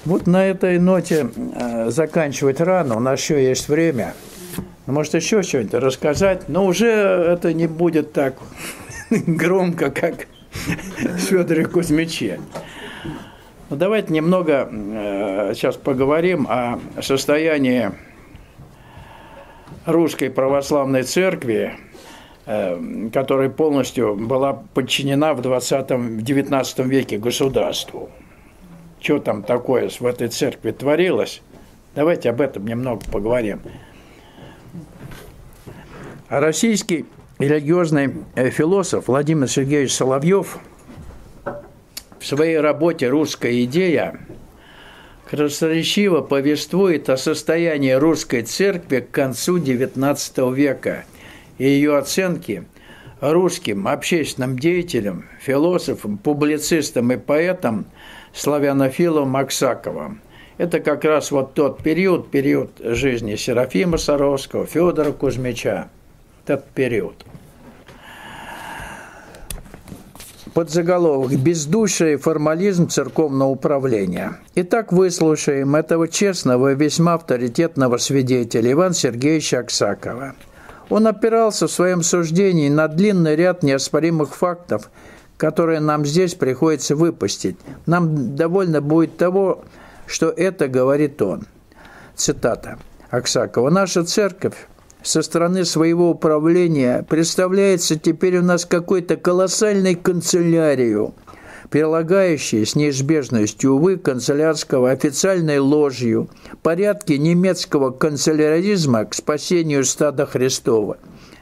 Вот на этой ноте заканчивать рано, у нас еще есть время. Может, еще что-нибудь рассказать, но уже это не будет так громко, как в Федоре Кузьмиче. Ну, давайте немного сейчас поговорим о состоянии Русской Православной Церкви, которая полностью была подчинена в XIX веке государству. Что там такое в этой церкви творилось? Давайте об этом немного поговорим. А российский религиозный философ Владимир Сергеевич Соловьев в своей работе «Русская идея» красноречиво повествует о состоянии русской церкви к концу XIX века и ее оценки русским общественным деятелям, философам, публицистам и поэтам славянофилом Аксаковым. Это как раз вот тот период жизни Серафима Саровского, Федора Кузьмича. Этот период. Подзаголовок «Бездушие и формализм церковного управления». Итак, выслушаем этого честного и весьма авторитетного свидетеля Ивана Сергеевича Аксакова. Он опирался в своем суждении на длинный ряд неоспоримых фактов, которые нам здесь приходится выпустить. Нам довольно будет того, что это говорит он. Цитата Аксакова. «Наша церковь со стороны своего управления представляется теперь у нас какой-то колоссальной канцелярию, прилагающей с неизбежностью, увы, канцелярского официальной ложью порядки немецкого канцеляризма к спасению стада Христова.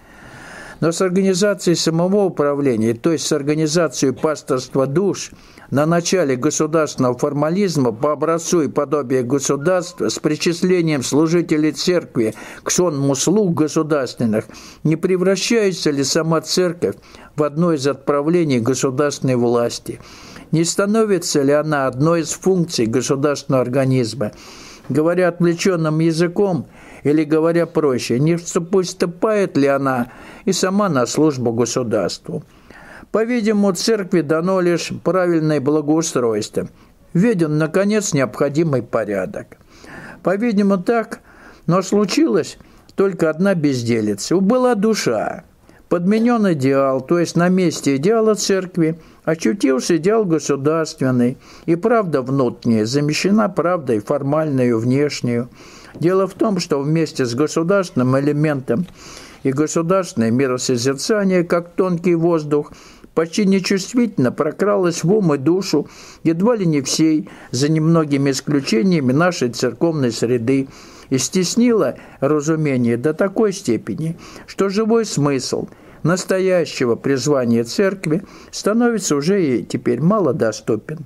Но с организацией самого управления, то есть с организацией пасторства душ, на начале государственного формализма по образцу и подобию государства, с причислением служителей церкви к сонму слуг государственных, не превращается ли сама церковь в одно из отправлений государственной власти? Не становится ли она одной из функций государственного организма? Говоря отвлеченным языком, или, говоря проще, не вступает ли она и сама на службу государству? По-видимому, церкви дано лишь правильное благоустройство. Введен, наконец, необходимый порядок. По-видимому, так, но случилась только одна безделица. Убыла душа. Подменен идеал, то есть на месте идеала церкви очутился идеал государственный, и правда внутренняя замещена правдой формальную, внешнюю. Дело в том, что вместе с государственным элементом и государственное миросозерцание, как тонкий воздух, почти нечувствительно прокралось в ум и душу едва ли не всей, за немногими исключениями, нашей церковной среды, и стеснило разумение до такой степени, что живой смысл настоящего призвания церкви становится уже и теперь малодоступен.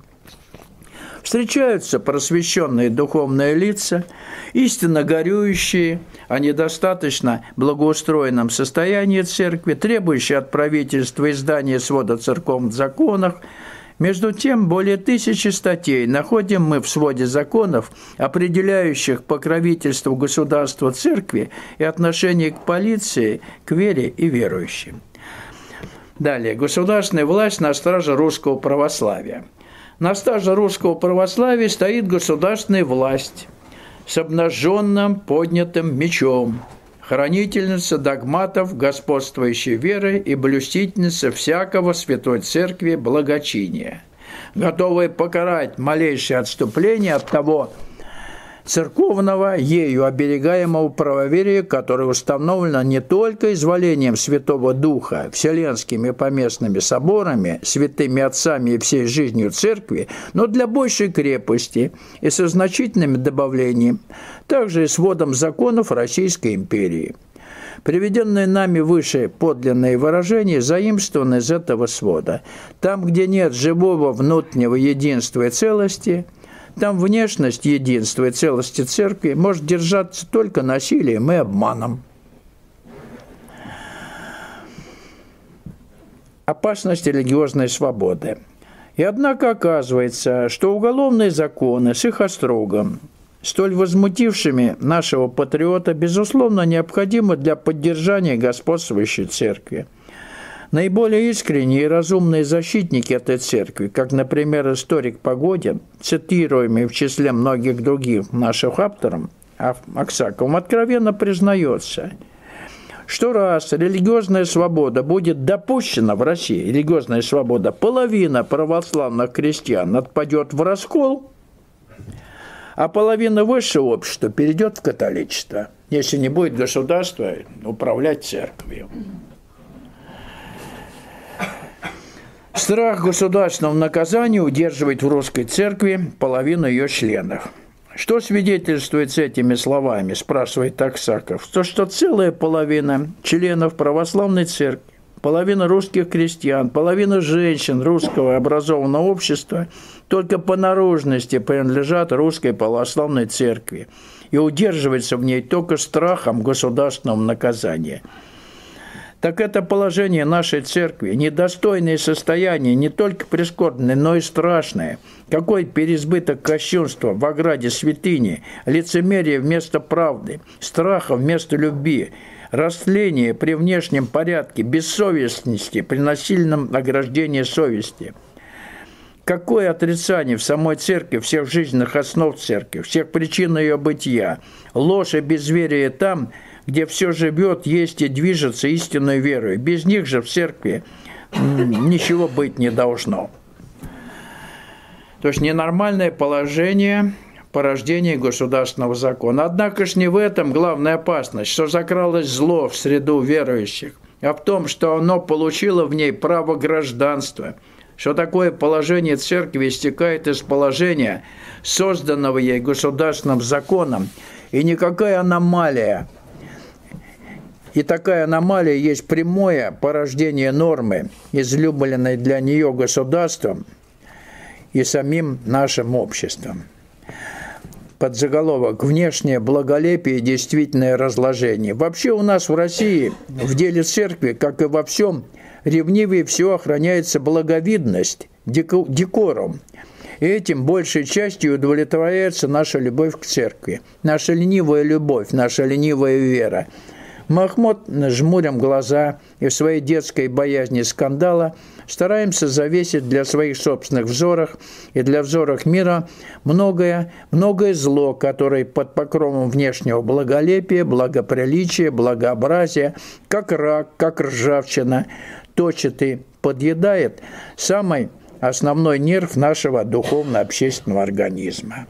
Встречаются просвещенные духовные лица, истинно горюющие о недостаточно благоустроенном состоянии церкви, требующие от правительства издания свода церковных законов. Между тем, более 1000 статей находим мы в своде законов, определяющих покровительство государства церкви и отношение к полиции, к вере и верующим. Далее. Государственная власть на страже русского православия. На страже русского православия стоит государственная власть с обнаженным поднятым мечом, хранительница догматов господствующей веры и блюстительница всякого святой церкви благочиния, готовая покарать малейшее отступление от того церковного, ею оберегаемого правоверия, которое установлено не только изволением Святого Духа, вселенскими поместными соборами, святыми отцами и всей жизнью церкви, но для большей крепости и со значительными добавлениями, также и сводом законов Российской империи. Приведенные нами выше подлинные выражения заимствованы из этого свода. Там, где нет живого внутреннего единства и целости, там внешность единства и целости церкви может держаться только насилием и обманом. Опасность религиозной свободы. И однако оказывается, что уголовные законы с их острогом, столь возмутившими нашего патриота, безусловно, необходимы для поддержания господствующей церкви. Наиболее искренние и разумные защитники этой церкви, как, например, историк Погодин, цитируемый в числе многих других наших авторов, Аксаковым, откровенно признается, что раз религиозная свобода будет допущена в России, религиозная свобода, половина православных крестьян отпадет в раскол, а половина высшего общества перейдет в католичество, если не будет государства управлять церковью. Страх государственного наказания удерживает в русской церкви половину ее членов. Что свидетельствует с этими словами, спрашивает Аксаков? То, что целая половина членов православной церкви, половина русских крестьян, половина женщин русского образованного общества только по наружности принадлежат русской православной церкви и удерживается в ней только страхом государственного наказания. Так это положение нашей церкви, недостойное состояние, не только прискорбное, но и страшное. Какой переизбыток кощунства в ограде святыни, лицемерие вместо правды, страха вместо любви, растление при внешнем порядке, бессовестности при насильном ограждении совести. Какое отрицание в самой церкви всех жизненных основ церкви, всех причин ее бытия, ложь и безверие там, где все живет, есть и движется истинной верой. Без них же в церкви ничего быть не должно. То есть ненормальное положение порождения государственного закона. Однако ж не в этом главная опасность, что закралось зло в среду верующих, а в том, что оно получило в ней право гражданства, что такое положение церкви истекает из положения, созданного ей государственным законом, и никакая аномалия. И такая аномалия есть прямое порождение нормы, излюбленной для нее государством и самим нашим обществом. Подзаголовок «Внешнее благолепие и действительное разложение». Вообще у нас в России в деле церкви, как и во всем, ревнивее всего охраняется благовидность, декорум. И этим большей частью удовлетворяется наша любовь к церкви, наша ленивая любовь, наша ленивая вера. Махмуд, жмурим глаза и в своей детской боязни скандала стараемся завесить для своих собственных взоров и для взоров мира многое зло, которое под покровом внешнего благолепия, благоприличия, благообразия, как рак, как ржавчина, точит и подъедает самый основной нерв нашего духовно-общественного организма.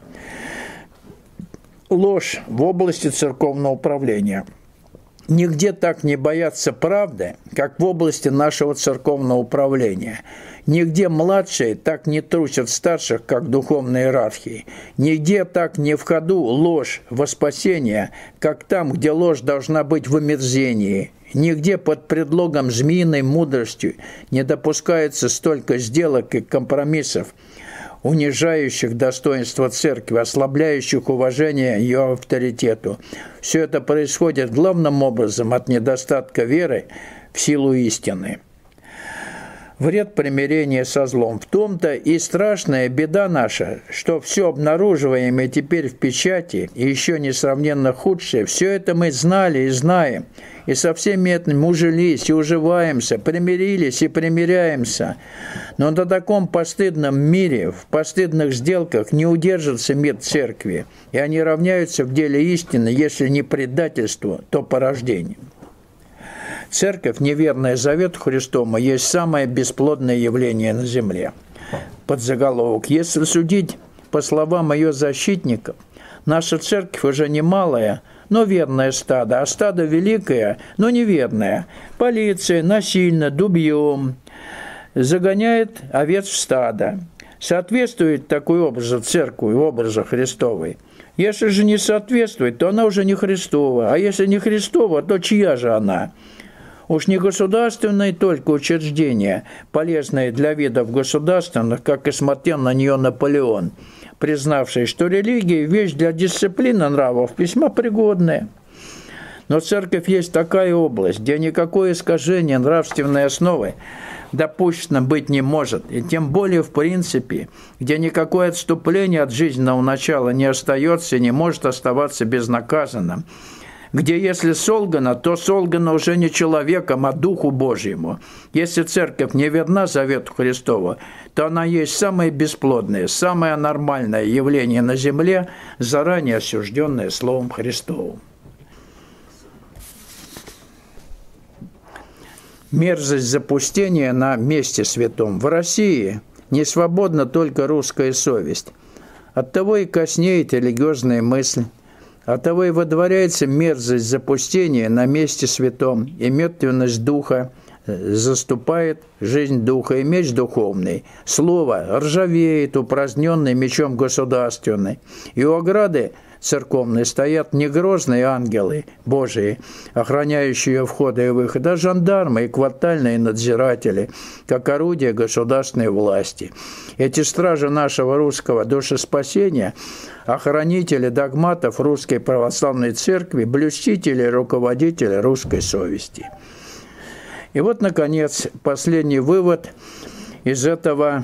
Ложь в области церковного управления. Нигде так не боятся правды, как в области нашего церковного управления. Нигде младшие так не трусят старших, как в духовной иерархии. Нигде так не в ходу ложь во спасение, как там, где ложь должна быть в омерзении. Нигде под предлогом змеиной мудростью не допускается столько сделок и компромиссов, унижающих достоинство церкви, ослабляющих уважение ее авторитету. Все это происходит главным образом от недостатка веры в силу истины. Вред примирения со злом. В том-то и страшная беда наша, что все обнаруживаемое теперь в печати, и еще несравненно худшее, все это мы знали и знаем, и со всеми этими ужились и уживаемся, примирились и примиряемся. Но на таком постыдном мире, в постыдных сделках не удержится мир церкви, и они равняются в деле истины, если не предательству, то порождению. Церковь, неверная завету Христову, есть самое бесплодное явление на земле. Подзаголовок. Если судить по словам ее защитников, наша церковь уже не малая, но верное стадо, а стадо великое, но неверное. Полиция насильно, дубьем загоняет овец в стадо. Соответствует такой образ церкви, образу Христовой. Если же не соответствует, то она уже не Христова. А если не Христова, то чья же она? Уж не государственные только учреждения, полезные для видов государственных, как и смотрел на нее Наполеон, признавший, что религия – вещь для дисциплины нравов весьма пригодная. Но церковь есть такая область, где никакое искажение нравственной основы допущено быть не может, и тем более в принципе, где никакое отступление от жизненного начала не остается и не может оставаться безнаказанным. где если солгано, то солгано уже не человеком, а Духу Божьему. Если церковь не верна завету Христову, то она есть самое бесплодное, самое нормальное явление на земле, заранее осужденное Словом Христовым. Мерзость запустения на месте святом. В России не свободна только русская совесть. Оттого и коснеет религиозная мысль. Оттого и водворяется мерзость запустения на месте святом, и мертвенность духа заступает жизнь духа, и меч духовный. Слово ржавеет, упраздненный мечом государственный. И у ограды церковной стоят не грозные ангелы Божии, охраняющие входы и выходы, а жандармы и квартальные надзиратели, как орудие государственной власти. Эти стражи нашего русского душеспасения, охранители догматов Русской Православной Церкви, блюстители и руководители русской совести. И вот, наконец, последний вывод из этого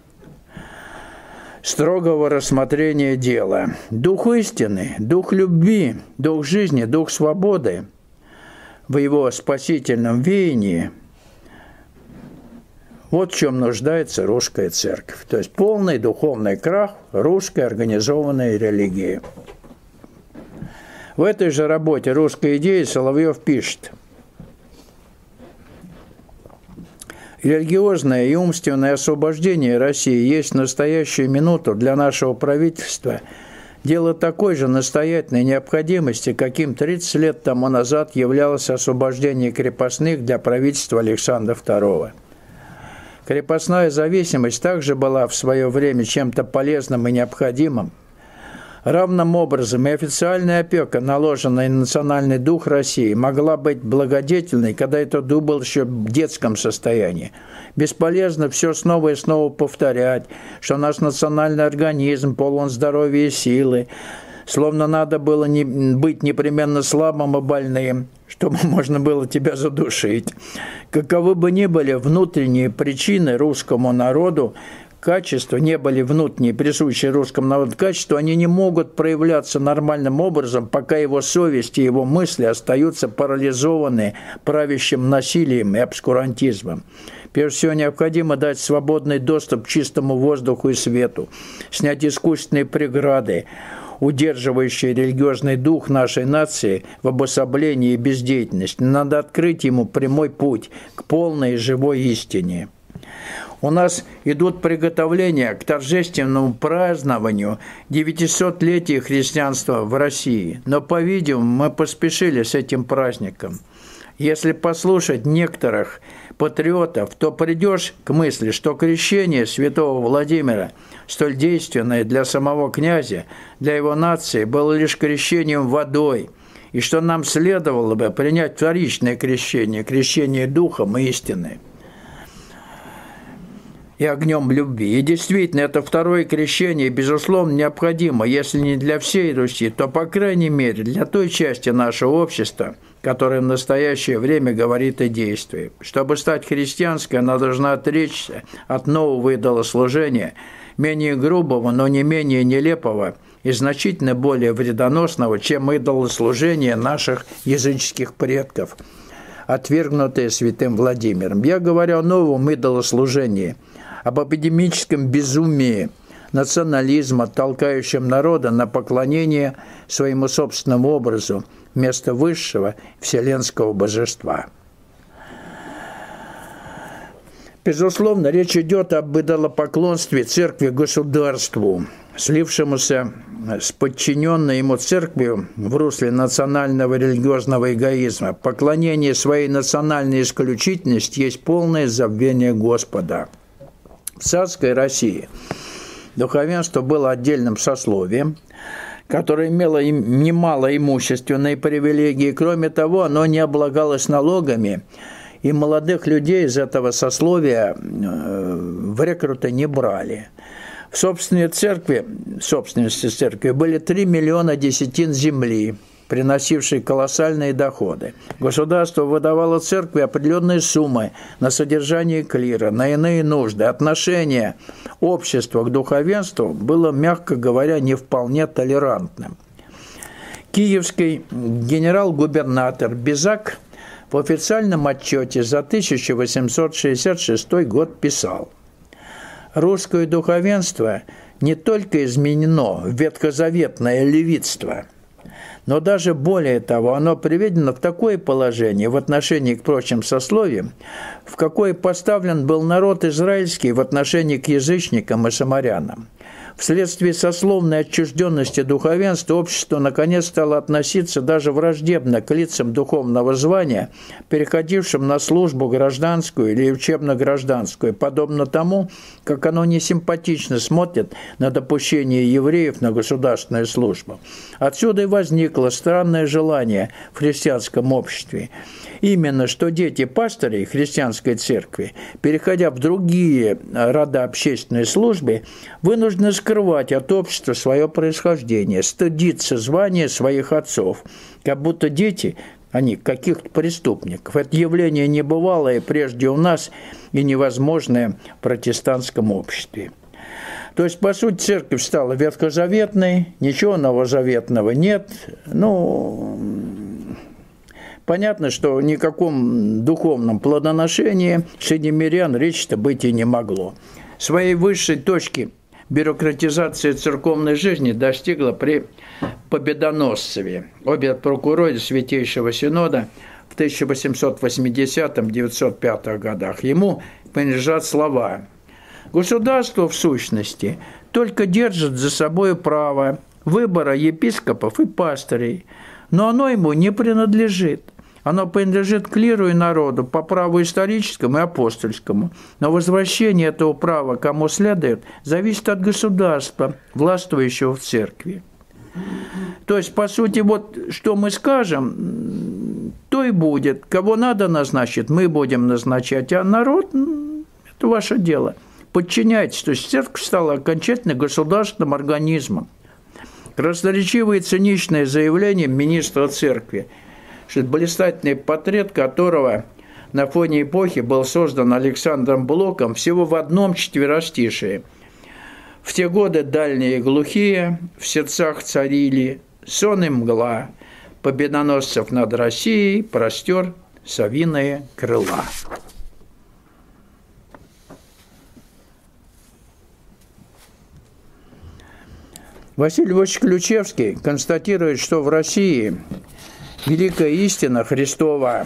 строгого рассмотрения дела. Дух истины, дух любви, дух жизни, дух свободы в его спасительном веянии – вот в чем нуждается русская церковь. То есть полный духовный крах русской организованной религии. В этой же работе «Русская идея» Соловьев пишет: религиозное и умственное освобождение России есть в настоящую минуту для нашего правительства дело такой же настоятельной необходимости, каким 30 лет тому назад являлось освобождение крепостных для правительства Александра II. Крепостная зависимость также была в свое время чем-то полезным и необходимым. Равным образом и официальная опека, наложенная на национальный дух России, могла быть благодетельной, когда этот дух был еще в детском состоянии. Бесполезно все снова и снова повторять, что наш национальный организм полон здоровья и силы, словно надо было быть непременно слабым и больным, чтобы можно было тебя задушить. Каковы бы ни были внутренние причины русскому народу, качества, не были внутренние, присущие русскому народу качества, они не могут проявляться нормальным образом, пока его совесть и его мысли остаются парализованы правящим насилием и обскурантизмом. Прежде всего, необходимо дать свободный доступ к чистому воздуху и свету, снять искусственные преграды, удерживающие религиозный дух нашей нации в обособлении и бездеятельности. Надо открыть ему прямой путь к полной и живой истине. У нас идут приготовления к торжественному празднованию 900-летия христианства в России, но, по-видимому, мы поспешили с этим праздником. Если послушать некоторых патриотов, то придешь к мысли, что крещение святого Владимира, столь действенное для самого князя, для его нации, было лишь крещением водой, и что нам следовало бы принять вторичное крещение, крещение духом и истины и огнем любви. И действительно, это второе крещение, безусловно, необходимо, если не для всей Руси, то, по крайней мере, для той части нашего общества, которая в настоящее время говорит и действует. Чтобы стать христианской, она должна отречься от нового идолослужения, менее грубого, но не менее нелепого и значительно более вредоносного, чем идолослужение наших языческих предков, отвергнутые святым Владимиром. Я говорю о новом идолослужении, об эпидемическом безумии национализма, толкающем народа на поклонение своему собственному образу вместо высшего вселенского божества. Безусловно, речь идет об идолопоклонстве церкви государству, слившемуся с подчиненной ему церковью в русле национального религиозного эгоизма. Поклонение своей национальной исключительности есть полное забвение Господа. В царской России духовенство было отдельным сословием, которое имело немало имущественной привилегии. Кроме того, оно не облагалось налогами, и молодых людей из этого сословия в рекруты не брали. В собственности церкви были 3 миллиона десятин земли, приносившие колоссальные доходы. Государство выдавало церкви определенные суммы на содержание клира, на иные нужды. Отношение общества к духовенству было, мягко говоря, не вполне толерантным. Киевский генерал-губернатор Безак в официальном отчете за 1866 год писал: «Русское духовенство не только изменено в ветхозаветное левитство, но даже более того, оно приведено в такое положение в отношении к прочим сословиям, в какое поставлен был народ израильский в отношении к язычникам и самарянам. Вследствие сословной отчужденности духовенства общество наконец стало относиться даже враждебно к лицам духовного звания, переходившим на службу гражданскую или учебно-гражданскую, подобно тому, как оно несимпатично смотрит на допущение евреев на государственную службу. Отсюда и возникло странное желание в христианском обществе. Именно что дети пастырей христианской церкви, переходя в другие рода общественной службы, вынуждены скрывать от общества свое происхождение, стыдиться звания своих отцов, как будто дети, они каких-то преступников. Это явление небывалое прежде у нас и невозможное в протестантском обществе. То есть, по сути, церковь стала ветхозаветной, ничего новозаветного нет. Понятно, что о никаком духовном плодоношении среди мирян речи-то быть и не могло. Своей высшей точки бюрократизация церковной жизни достигла при Победоносцеве, обер-прокуроре Святейшего Синода в 1880-905 годах. Ему принадлежат слова: «Государство, в сущности, только держит за собой право выбора епископов и пастырей, но оно ему не принадлежит. Оно принадлежит клиру и народу по праву историческому и апостольскому. Но возвращение этого права кому следует, зависит от государства, властвующего в церкви». То есть, по сути, вот что мы скажем, то и будет. Кого надо назначить, мы будем назначать, а народ – это ваше дело. Подчиняйтесь. То есть, церковь стала окончательно государственным организмом. Красноречивое и циничное заявление министра церкви, что блистательный портрет которого на фоне эпохи был создан Александром Блоком всего в одном четверостишии. «В те годы дальние и глухие в сердцах царили сон и мгла, победоносцев над Россией простер совиные крыла». Василий Львович Ключевский констатирует, что в России великая истина Христова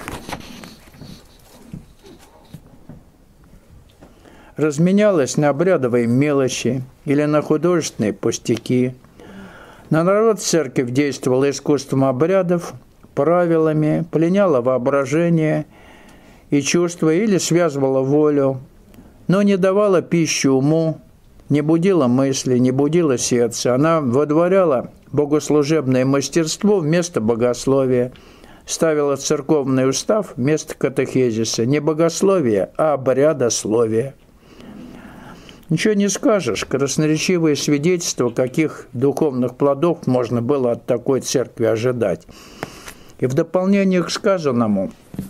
разменялась на обрядовые мелочи или на художественные пустяки. На народ церковь действовала искусством обрядов, правилами, пленяла воображение и чувства или связывала волю, но не давала пищу уму, не будила мысли, не будила сердце. Она водворяла богослужебное мастерство вместо богословия, ставила церковный устав вместо катехезиса. Не богословие, а обрядословие. Ничего не скажешь. Красноречивые свидетельства, каких духовных плодов можно было от такой церкви ожидать. И в дополнение к сказанному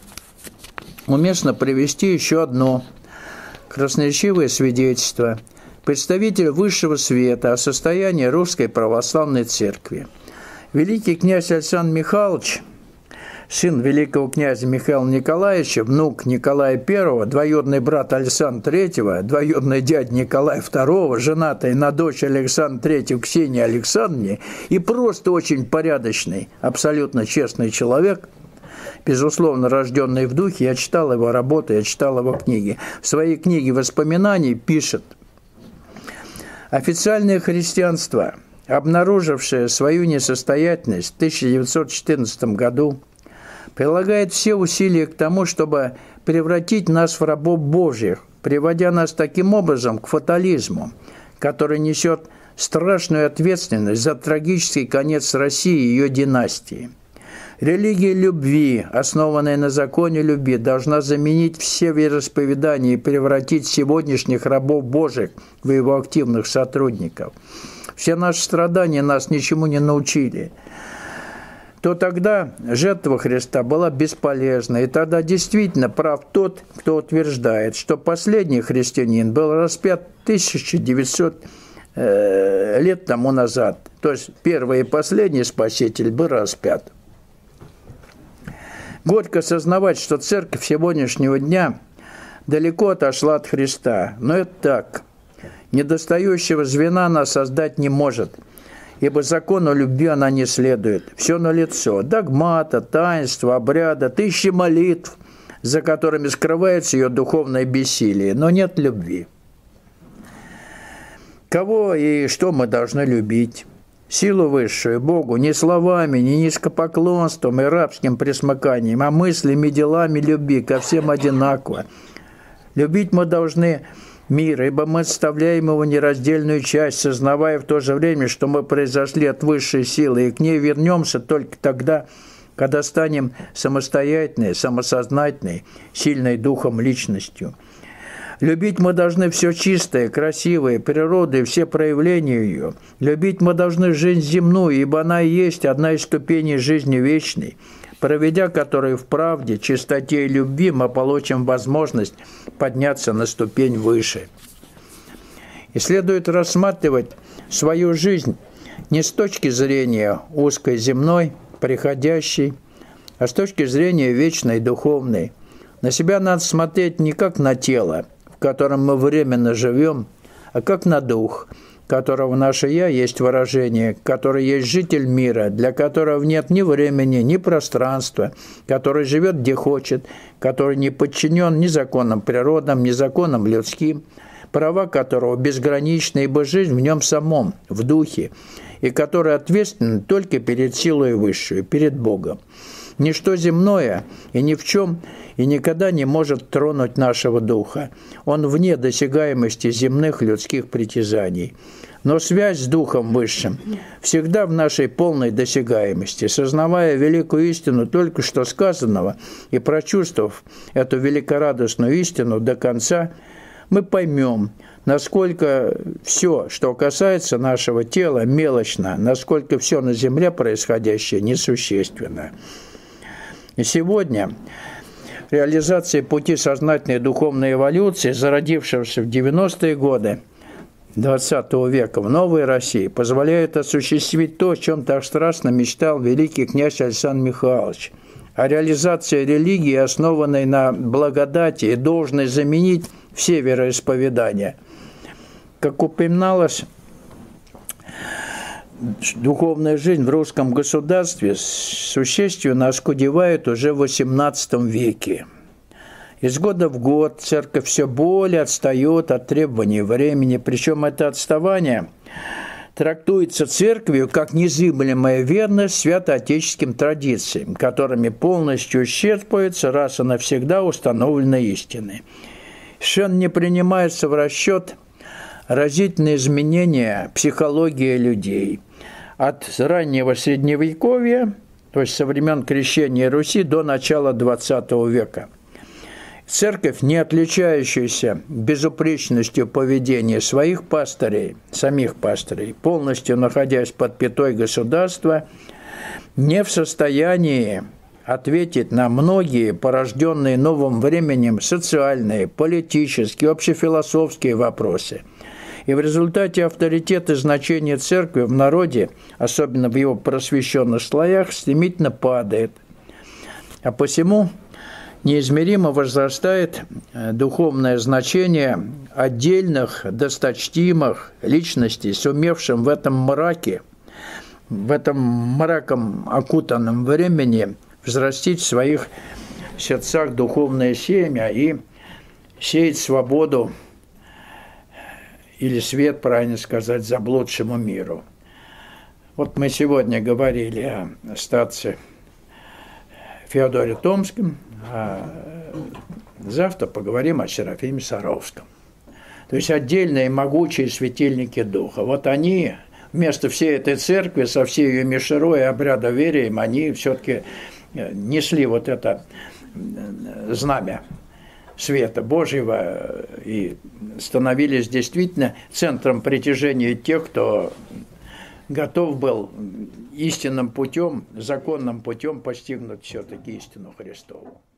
уместно привести еще одно красноречивое свидетельство представитель высшего света о состоянии Русской Православной Церкви. Великий князь Александр Михайлович, сын великого князя Михаила Николаевича, внук Николая I, двоюродный брат Александра III, двоюродный дядя Николая II, женатый на дочь Александра III Ксении Александровне и просто очень порядочный, абсолютно честный человек, безусловно, рожденный в духе. Я читал его работы, я читал его книги. В своей книге «Воспоминаний» пишет: «Официальное христианство, обнаружившее свою несостоятельность в 1914 году, прилагает все усилия к тому, чтобы превратить нас в рабов Божьих, приводя нас таким образом к фатализму, который несет страшную ответственность за трагический конец России и ее династии. Религия любви, основанная на законе любви, должна заменить все вероисповедания и превратить сегодняшних рабов Божьих в его активных сотрудников. Все наши страдания нас ничему не научили. То тогда жертва Христа была бесполезна, и тогда действительно прав тот, кто утверждает, что последний христианин был распят 1900 лет тому назад, то есть первый и последний Спаситель, был распят. Горько сознавать, что церковь сегодняшнего дня далеко отошла от Христа, но это так. Недостающего звена она создать не может, ибо закону любви она не следует. Все налицо: догмата, таинства, обряда, тысячи молитв, за которыми скрывается ее духовное бессилие, но нет любви. Кого и что мы должны любить? Силу высшую, Богу, не словами, не низкопоклонством и рабским пресмыканием, а мыслями, делами любви ко всем одинаково. Любить мы должны мир, ибо мы составляем его нераздельную часть, сознавая в то же время, что мы произошли от высшей силы, и к ней вернемся только тогда, когда станем самостоятельной, самосознательной, сильной духом личностью. Любить мы должны все чистое, красивое, природу и все проявления ее. Любить мы должны жизнь земную, ибо она и есть одна из ступеней жизни вечной, проведя которую в правде, чистоте и любви, мы получим возможность подняться на ступень выше. И следует рассматривать свою жизнь не с точки зрения узкой земной, приходящей, а с точки зрения вечной, духовной. На себя надо смотреть не как на тело, в котором мы временно живем, а как на дух, которого наше «я» есть выражение, который есть житель мира, для которого нет ни времени, ни пространства, который живет где хочет, который не подчинен ни законам природным, ни законам людским, права которого безграничны, ибо жизнь в нем самом, в духе, и который ответственен только перед силой высшей, перед Богом. Ничто земное и ни в чем и никогда не может тронуть нашего духа. Он вне досягаемости земных людских притязаний. Но связь с Духом Высшим всегда в нашей полной досягаемости, сознавая великую истину только что сказанного и прочувствовав эту великорадостную истину до конца, мы поймем, насколько все, что касается нашего тела, мелочно, насколько все на земле происходящее несущественно. И сегодня реализация пути сознательной духовной эволюции, зародившегося в 90-е годы XX века в новой России, позволяет осуществить то, о чем так страстно мечтал великий князь Александр Михайлович. А реализация религии, основанной на благодати, и должной заменить все вероисповедания. Как упоминалось, духовная жизнь в русском государстве существенно оскудевает уже в XVIII веке. Из года в год церковь все более отстает от требований времени, причем это отставание трактуется церковью как незыблемая верность святоотеческим традициям, которыми полностью исчерпываются раз и навсегда установленные истины. Совершенно не принимается в расчет разительные изменения психологии людей от раннего Средневековья, то есть со времен крещения Руси, до начала XX века. Церковь, не отличающаяся безупречностью поведения своих пастырей, самих пастырей, полностью находясь под пятой государства, не в состоянии ответить на многие порожденные новым временем социальные, политические, общефилософские вопросы. И в результате авторитет и значение церкви в народе, особенно в его просвещенных слоях, стремительно падает. А посему неизмеримо возрастает духовное значение отдельных досточтимых личностей, сумевшим в этом мраке, в этом мраком окутанном времени взрастить в своих сердцах духовное семя и сеять свободу или свет, правильно сказать, заблудшему миру. Вот мы сегодня говорили о старце Феодоре Томском, а завтра поговорим о Серафиме Саровском. То есть отдельные могучие светильники Духа. Вот они, вместо всей этой церкви, со всей ее мишерой и обрядоверием, они все-таки несли вот это знамя света Божьего и становились действительно центром притяжения тех, кто готов был истинным путем, законным путем постигнуть все-таки истину Христову.